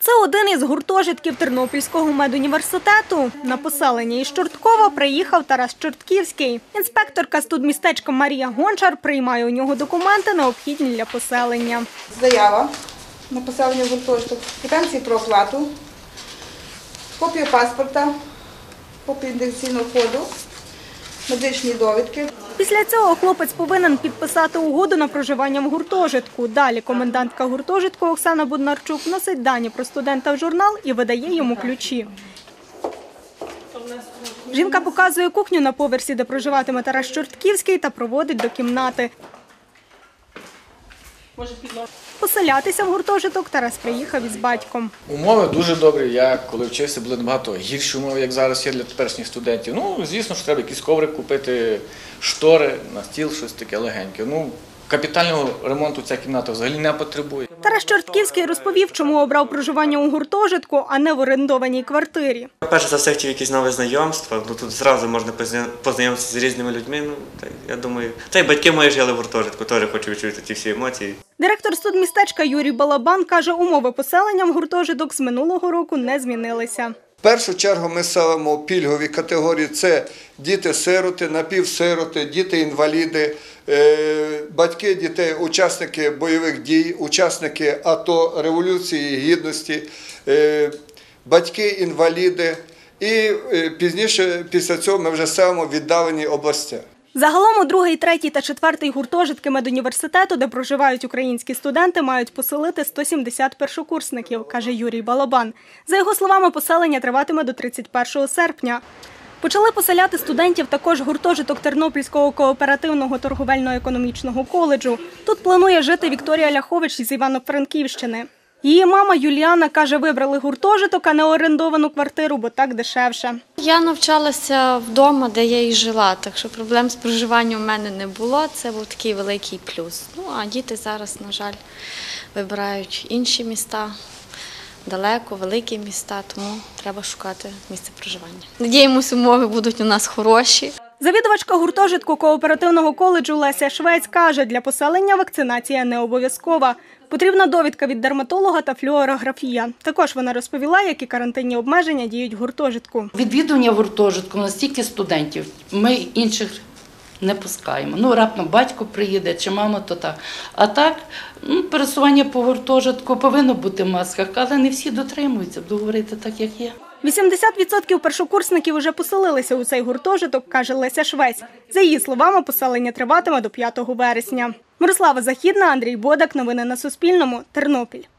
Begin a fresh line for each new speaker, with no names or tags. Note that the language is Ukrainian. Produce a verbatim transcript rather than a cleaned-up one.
Це один із гуртожитків Тернопільського медуніверситету. На поселення із Чорткова приїхав Тарас Чортківський. Інспекторка студмістечка Марія Гончар приймає у нього документи, необхідні для поселення.
Заява на поселення в гуртожиток, квитанції про оплату, копію паспорта, копію ідентифікаційного коду, медичні довідки.
Після цього хлопець повинен підписати угоду на проживання в гуртожитку. Далі комендантка гуртожитку Оксана Боднарчук вносить дані про студента в журнал і видає йому ключі. Жінка показує кухню на поверсі, де проживатиме Тарас Чортківський, та проводить до кімнати. Поселятися в гуртожиток Тарас приїхав із батьком.
Умови дуже добрі. Я коли вчився, були набагато гірші умови, як зараз є для теперішніх студентів. Ну, звісно, що треба якийсь коврик купити, штори на стіл, щось таке легеньке. Ну, капітального ремонту ця кімната взагалі не потребує.
Тарас Чортківський розповів, чому обрав проживання у гуртожитку, а не в орендованій квартирі.
Перше за все, хотів якісь нові знайомства. Ну, тут зразу можна познайомитися з різними людьми. Ну, та, я думаю, та й батьки мої жили в гуртожитку, теж хочу відчути ті всі емоції.
Директор студмістечка Юрій Балабан каже, умови поселення в гуртожиток з минулого року не змінилися.
В першу чергу ми селимо пільгові категорії – це діти-сироти, напівсироти, діти-інваліди, батьки дітей, учасники бойових дій, учасники АТО, Революції Гідності, батьки-інваліди і пізніше, після цього ми вже селимо в віддалені області.
Загалом у другий, третій та четвертий гуртожитки медуніверситету, де проживають українські студенти, мають поселити сто сімдесят першокурсників, каже Юрій Балабан. За його словами, поселення триватиме до тридцять першого серпня. Почали поселяти студентів також гуртожиток Тернопільського кооперативного торговельно-економічного коледжу. Тут планує жити Вікторія Ляхович із Івано-Франківщини. Її мама Юліана каже, вибрали гуртожиток, а не орендовану квартиру, бо так дешевше.
Я навчалася вдома, де я і жила, так що проблем з проживанням у мене не було. Це був такий великий плюс. Ну, а діти зараз, на жаль, вибирають інші міста, далеко, великі міста, тому треба шукати місце проживання. Надіємося, умови будуть у нас хороші.
Завідувачка гуртожитку кооперативного коледжу Леся Швець каже, для поселення вакцинація не обов'язкова. Потрібна довідка від дерматолога та флюорографія. Також вона розповіла, які карантинні обмеження діють в гуртожитку.
Відвідування гуртожитку на стільки студентів, ми інших не пускаємо. Ну, раптом батько приїде чи мама, то так. А так, ну, пересування по гуртожитку повинно бути в масках, але не всі дотримуються, буду говорити так, як є.
вісімдесят відсотків першокурсників вже поселилися у цей гуртожиток, каже Леся Швець. За її словами, поселення триватиме до п'ятого вересня. Мирослава Західна, Андрій Бодак. Новини на Суспільному. Тернопіль.